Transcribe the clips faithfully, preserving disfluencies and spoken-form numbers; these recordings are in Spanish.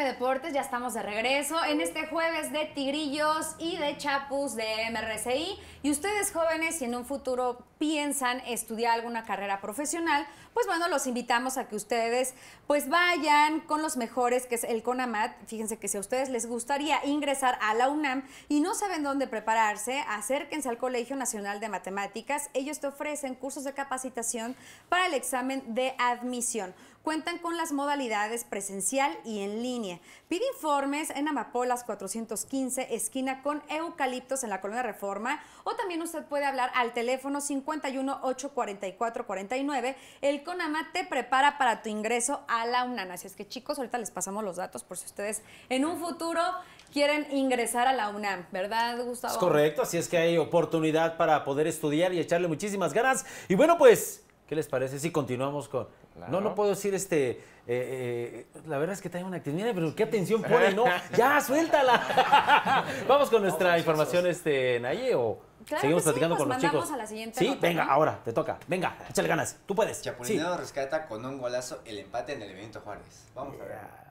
Deportes, ya estamos de regreso en este jueves de Tigrillos y de Chapus de M R C I. Y ustedes jóvenes, si en un futuro piensan estudiar alguna carrera profesional, pues bueno, los invitamos a que ustedes pues vayan con los mejores, que es el CONAMAT. Fíjense que si a ustedes les gustaría ingresar a la UNAM y no saben dónde prepararse, acérquense al Colegio Nacional de Matemáticas. Ellos te ofrecen cursos de capacitación para el examen de admisión. Cuentan con las modalidades presencial y en línea. Pide informes en Amapolas cuatrocientos quince, esquina con Eucaliptos en la Colonia Reforma, o también usted puede hablar al teléfono cincuenta y uno, ocho cuarenta y cuatro, cuarenta y nueve. El CONAMAT te prepara para tu ingreso a la UNAM. Así es que, chicos, ahorita les pasamos los datos por si ustedes en un futuro quieren ingresar a la UNAM, ¿verdad, Gustavo? Es correcto, así es que hay oportunidad para poder estudiar y echarle muchísimas ganas. Y bueno, pues, ¿qué les parece si continuamos con...? Claro. No, no puedo decir este... Eh, eh, la verdad es que trae una actividad, mira, pero qué atención pone, ¿no? ¡Ya, suéltala! Vamos con nuestra Vamos, información, este, Naye, o claro seguimos sí, platicando pues con los chicos. A la siguiente sí, nota, venga, ¿no? ahora, te toca. Venga, échale ganas, tú puedes. Chapulinero sí. rescata con un golazo el empate en el Benito Juárez. Vamos yeah. a ver.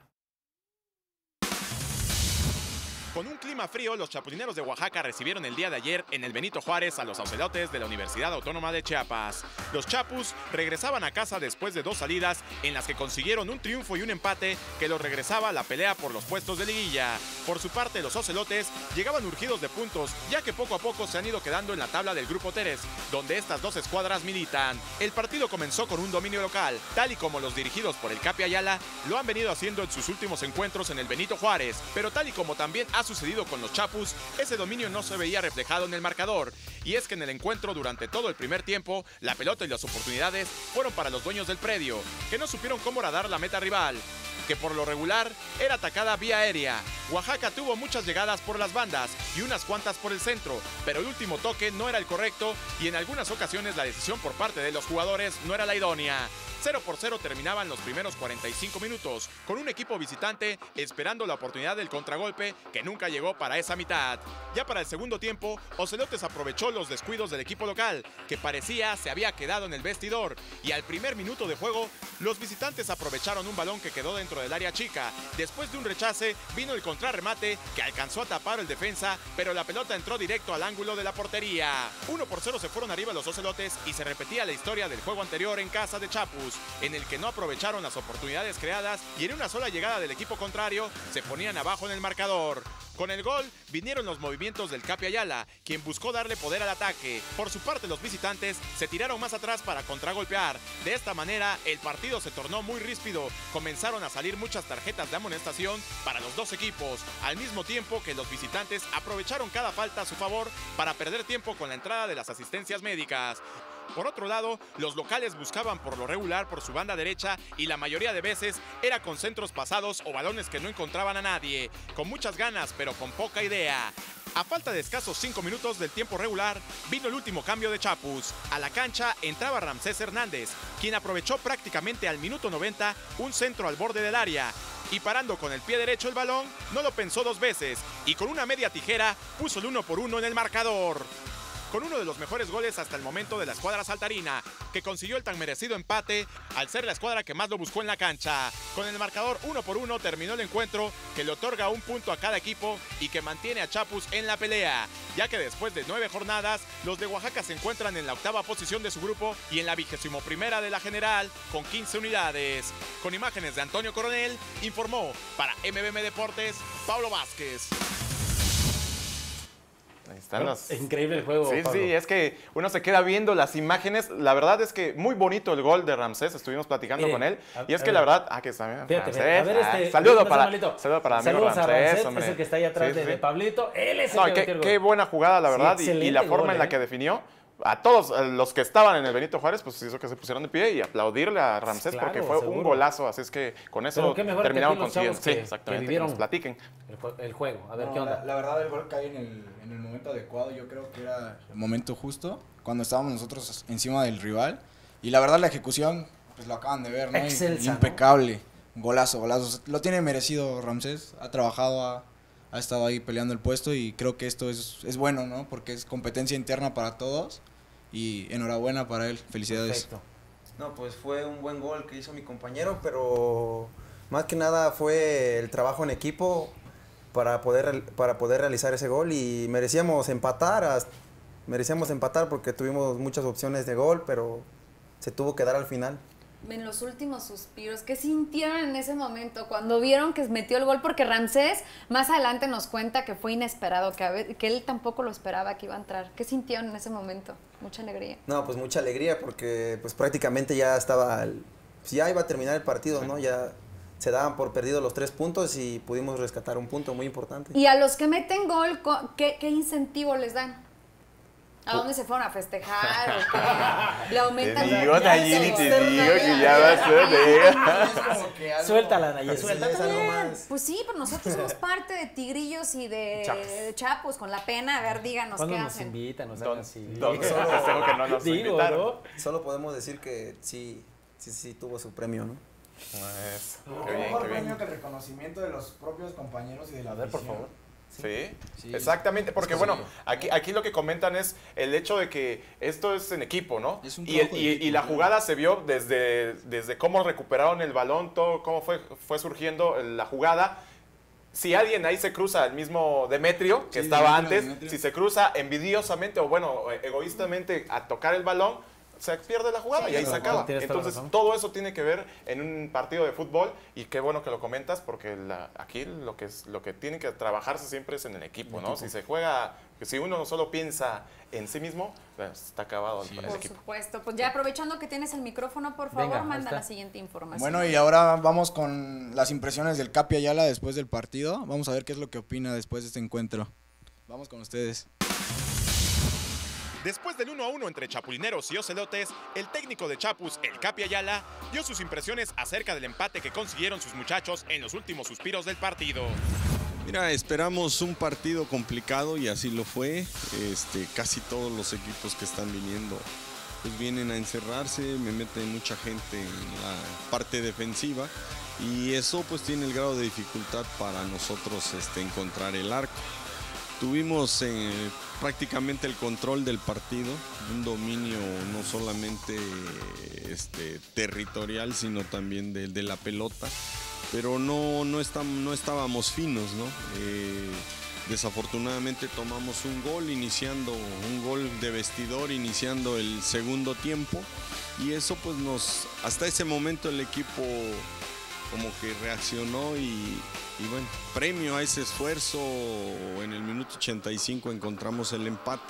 Con un clima frío, los chapulineros de Oaxaca recibieron el día de ayer en el Benito Juárez a los ocelotes de la Universidad Autónoma de Chiapas. Los chapus regresaban a casa después de dos salidas en las que consiguieron un triunfo y un empate que los regresaba a la pelea por los puestos de liguilla. Por su parte, los ocelotes llegaban urgidos de puntos, ya que poco a poco se han ido quedando en la tabla del Grupo Teres, donde estas dos escuadras militan. El partido comenzó con un dominio local, tal y como los dirigidos por el Capi Ayala lo han venido haciendo en sus últimos encuentros en el Benito Juárez, pero tal y como también ha sucedido con los chapus, ese dominio no se veía reflejado en el marcador. Y es que en el encuentro, durante todo el primer tiempo, la pelota y las oportunidades fueron para los dueños del predio, que no supieron cómo radar la meta rival, que por lo regular era atacada vía aérea. Oaxaca tuvo muchas llegadas por las bandas y unas cuantas por el centro, pero el último toque no era el correcto y en algunas ocasiones la decisión por parte de los jugadores no era la idónea. cero por cero terminaban los primeros cuarenta y cinco minutos, con un equipo visitante esperando la oportunidad del contragolpe que nunca llegó para esa mitad. Ya para el segundo tiempo, Ocelotes aprovechó los descuidos del equipo local, que parecía se había quedado en el vestidor, y al primer minuto de juego, los visitantes aprovecharon un balón que quedó dentro del área chica. Después de un rechace, vino el contrarremate que alcanzó a tapar el defensa, pero la pelota entró directo al ángulo de la portería. uno por cero se fueron arriba los Ocelotes y se repetía la historia del juego anterior en casa de Chapus, en el que no aprovecharon las oportunidades creadas y en una sola llegada del equipo contrario se ponían abajo en el marcador. Con el gol vinieron los movimientos del Capi Ayala, quien buscó darle poder al ataque. Por su parte, los visitantes se tiraron más atrás para contragolpear. De esta manera, el partido se tornó muy ríspido. Comenzaron a salir muchas tarjetas de amonestación para los dos equipos, al mismo tiempo que los visitantes aprovecharon cada falta a su favor para perder tiempo con la entrada de las asistencias médicas. Por otro lado, los locales buscaban por lo regular por su banda derecha y la mayoría de veces era con centros pasados o balones que no encontraban a nadie, con muchas ganas pero con poca idea. A falta de escasos cinco minutos del tiempo regular, vino el último cambio de Chapus. A la cancha entraba Ramsés Hernández, quien aprovechó prácticamente al minuto noventa un centro al borde del área. Y parando con el pie derecho el balón, no lo pensó dos veces y con una media tijera puso el uno por uno en el marcador. Con uno de los mejores goles hasta el momento de la escuadra saltarina, que consiguió el tan merecido empate al ser la escuadra que más lo buscó en la cancha. Con el marcador uno por uno terminó el encuentro, que le otorga un punto a cada equipo y que mantiene a Chapus en la pelea, ya que después de nueve jornadas, los de Oaxaca se encuentran en la octava posición de su grupo y en la vigésimo primera de la general, con quince unidades. Con imágenes de Antonio Coronel, informó para M B M Deportes, Pablo Vázquez. Ahí están bueno, los... Es increíble el juego, Sí, Pablo. sí, es que uno se queda viendo las imágenes. La verdad es que muy bonito el gol de Ramsés, estuvimos platicando Mire, con él. a, y es que ver, la verdad... Ah, que está bien, fíjate, Ramsés. a ver, este, ah, saludo, para, saludo para mi amigo Saludos a Ramsés, Ramsés, hombre. es el que está ahí atrás Sí, de, sí. de Pablito. Él es el No, que qué, metió el gol. qué buena jugada, la verdad, Sí, y, y la forma gol, en la ¿eh? que definió. A todos los que estaban en el Benito Juárez, pues hizo que se pusieron de pie y aplaudirle a Ramsés, Claro, porque fue seguro. un golazo, así es que con eso terminaron consiguiendo. Sí, exactamente, que, que nos platiquen. El, el juego, a ver no, qué onda. La, la verdad, el gol cae en el, en el momento adecuado, yo creo que era el momento justo, cuando estábamos nosotros encima del rival, y la verdad la ejecución, pues lo acaban de ver, ¿no? Excelsa, impecable, ¿no? Golazo, golazo, lo tiene merecido Ramsés, ha trabajado, ha, ha estado ahí peleando el puesto, y creo que esto es, es bueno, ¿no? Porque es competencia interna para todos, y enhorabuena para él, felicidades. Perfecto. No, pues fue un buen gol que hizo mi compañero, pero Más que nada fue el trabajo en equipo para poder, para poder realizar ese gol y merecíamos empatar, merecíamos empatar porque tuvimos muchas opciones de gol, pero se tuvo que dar al final. En los últimos suspiros, ¿qué sintieron en ese momento cuando vieron que metió el gol? Porque Ramsés más adelante nos cuenta que fue inesperado, que, a ver, que él tampoco lo esperaba que iba a entrar. ¿Qué sintieron en ese momento? Mucha alegría. No, pues mucha alegría porque pues prácticamente ya estaba, el, pues ya iba a terminar el partido, ¿no? Ya se daban por perdidos los tres puntos y pudimos rescatar un punto muy importante. Y a los que meten gol, ¿qué, qué incentivo les dan? ¿A dónde se fueron a festejar? ¿O qué? ¿Le aumentan? Te digo, Nayeli, te digo que ya va a ser. Suéltala, Nayeli, suéltala. Pues sí, pero nosotros somos parte de Tigrillos y de Chapus. Chapus, con la pena. A ver, díganos ¿Cuándo qué nos hacen. invitan? Nos Don- hagan así. don- festejo que no nos Digo, invitaron. ¿no? Solo podemos decir que sí, sí, sí tuvo su premio, ¿no? Pues, Qué qué bien, mejor qué bien. premio que el reconocimiento de los propios compañeros y de la A ver, por afición. favor. Sí, Sí. exactamente, porque Es que bueno, sí. aquí, aquí lo que comentan es el hecho de que esto es en equipo, ¿no? Es un Y, el- trabajo de y- equipo, y la claro. jugada se vio desde, desde cómo recuperaron el balón, todo cómo fue, fue surgiendo la jugada. Si alguien ahí se cruza, el mismo Demetrio, que Sí, estaba Demetrio, antes, Demetrio. si se cruza envidiosamente o bueno, egoístamente a tocar el balón, se pierde la jugada Sí, y ahí se claro, acaba. tienes toda la Entonces, razón. todo eso tiene que ver en un partido de fútbol y qué bueno que lo comentas porque la- aquí lo que, es, lo que tiene que trabajarse siempre es en el equipo, ¿no? Si se juega, que si uno solo piensa en sí mismo, pues, está acabado el, el Por equipo. supuesto. Pues ya aprovechando que tienes el micrófono, por favor, Venga, ahí manda está. la siguiente información. Bueno, y ahora vamos con las impresiones del Capi Ayala después del partido. Vamos a ver qué es lo que opina después de este encuentro. Vamos con ustedes. Después del uno a uno entre chapulineros y ocelotes, el técnico de Chapus, el Capi Ayala, dio sus impresiones acerca del empate que consiguieron sus muchachos en los últimos suspiros del partido. Mira, esperamos un partido complicado y así lo fue. Este, casi todos los equipos que están viniendo pues vienen a encerrarse, me meten mucha gente en la parte defensiva y eso pues tiene el grado de dificultad para nosotros este, encontrar el arco. Tuvimos eh, prácticamente el control del partido, un dominio no solamente este, territorial, sino también de, de la pelota, pero no, no, estam- no estábamos finos, ¿no? Eh, desafortunadamente tomamos un gol, iniciando un gol de vestidor, iniciando el segundo tiempo, y eso pues nos, hasta ese momento el equipo como que reaccionó y, y bueno, premio a ese esfuerzo, en el minuto ochenta y cinco encontramos el empate.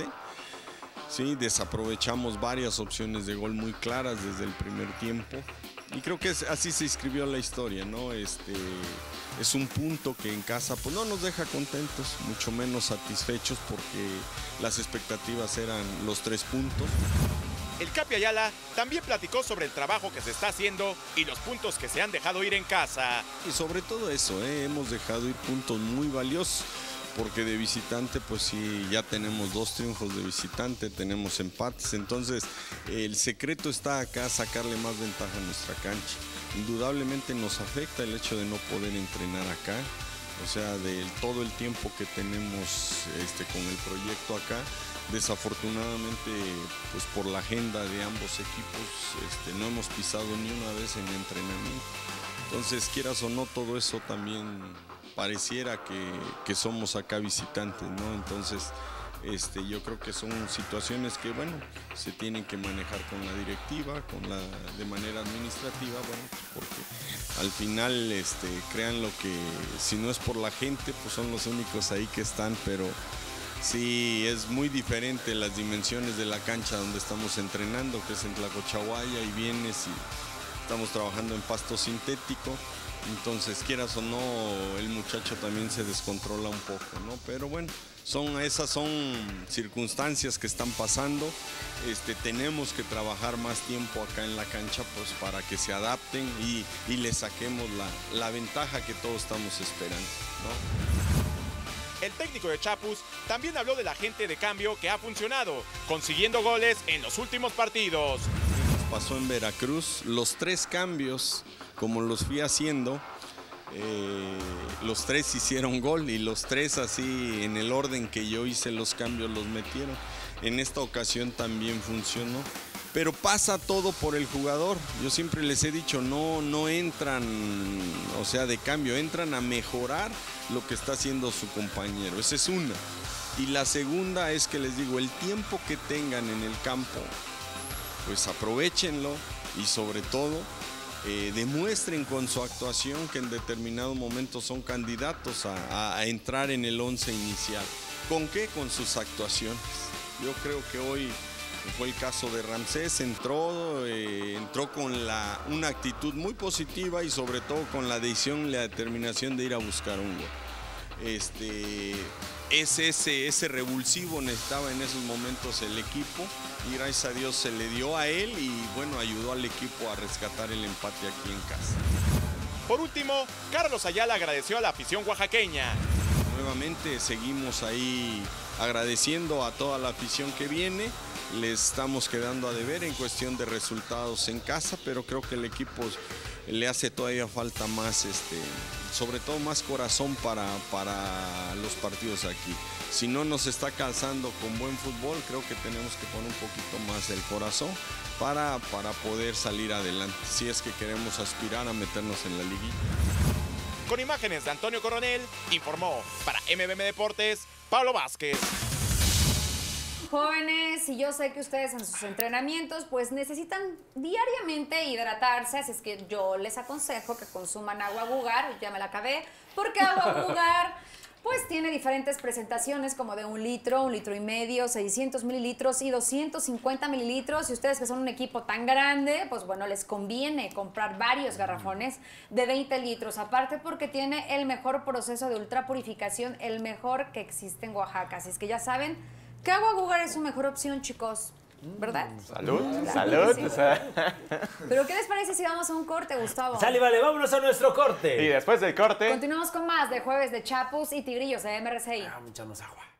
Sí, desaprovechamos varias opciones de gol muy claras desde el primer tiempo y creo que es, así se escribió la historia, ¿no? Este, es un punto que en casa pues no nos deja contentos, mucho menos satisfechos porque las expectativas eran los tres puntos. El Capi Ayala también platicó sobre el trabajo que se está haciendo y los puntos que se han dejado ir en casa. Y sobre todo eso, ¿eh? Hemos dejado ir puntos muy valiosos, porque de visitante pues sí, ya tenemos dos triunfos de visitante, tenemos empates, entonces el secreto está acá, sacarle más ventaja a nuestra cancha. Indudablemente nos afecta el hecho de no poder entrenar acá, o sea, de todo el tiempo que tenemos este, con el proyecto acá. Desafortunadamente, pues por la agenda de ambos equipos, este, no hemos pisado ni una vez en entrenamiento. Entonces, quieras o no, todo eso también pareciera que, que somos acá visitantes, ¿no? Entonces, este, yo creo que son situaciones que, bueno, se tienen que manejar con la directiva, con la, de manera administrativa, bueno, porque al final, este, crean lo que, si no es por la gente, pues son los únicos ahí que están, pero sí, es muy diferente las dimensiones de la cancha donde estamos entrenando, que es en Tlacochahuaya, y vienes y estamos trabajando en pasto sintético, entonces quieras o no, el muchacho también se descontrola un poco, ¿no? Pero bueno, son, esas son circunstancias que están pasando, este, tenemos que trabajar más tiempo acá en la cancha pues para que se adapten y, y le saquemos la, la ventaja que todos estamos esperando, ¿no? El técnico de Chapus también habló de la gente de cambio que ha funcionado, consiguiendo goles en los últimos partidos. Pasó en Veracruz, los tres cambios, como los fui haciendo, eh, los tres hicieron gol y los tres así en el orden que yo hice los cambios los metieron. En esta ocasión también funcionó, pero pasa todo por el jugador. Yo siempre les he dicho, no, no entran, o sea, de cambio, entran a mejorar lo que está haciendo su compañero. Esa es una. Y la segunda es que les digo, el tiempo que tengan en el campo, pues aprovechenlo y sobre todo eh, demuestren con su actuación que en determinado momento son candidatos a, a, a entrar en el once inicial. ¿Con qué? Con sus actuaciones. Yo creo que hoy fue el caso de Ramsés, entró, eh, entró con la, una actitud muy positiva y sobre todo con la decisión y la determinación de ir a buscar un gol. Este, es ese, ese revulsivo necesitaba en esos momentos el equipo y gracias a Dios se le dio a él y bueno, ayudó al equipo a rescatar el empate aquí en casa. Por último, Carlos Ayala agradeció a la afición oaxaqueña. Nuevamente seguimos ahí agradeciendo a toda la afición que viene. Les estamos quedando a deber en cuestión de resultados en casa, pero creo que el equipo le hace todavía falta más, este, sobre todo más corazón para, para los partidos aquí. Si no nos está calzando con buen fútbol, creo que tenemos que poner un poquito más el corazón para, para poder salir adelante, si es que queremos aspirar a meternos en la liguilla. Con imágenes de Antonio Coronel, informó para M V M Deportes, Pablo Vázquez. Jóvenes, y yo sé que ustedes en sus entrenamientos pues necesitan diariamente hidratarse, así es que yo les aconsejo que consuman agua Gugar, ya me la acabé, porque agua Gugar pues tiene diferentes presentaciones como de un litro, un litro y medio, seiscientos mililitros y doscientos cincuenta mililitros. Y ustedes que son un equipo tan grande, pues bueno, les conviene comprar varios garrafones de veinte litros, aparte porque tiene el mejor proceso de ultrapurificación, el mejor que existe en Oaxaca. Así es que ya saben que agua Gugar es su mejor opción, chicos. ¿Verdad? Salud, Claro, salud. sí. O sea. Pero ¿qué les parece si vamos a un corte, Gustavo? Sale, vale, vámonos a nuestro corte. Y después del corte. Continuamos con más de Jueves de Chapus y Tigrillos de M R C I. Vamos a echarnos agua.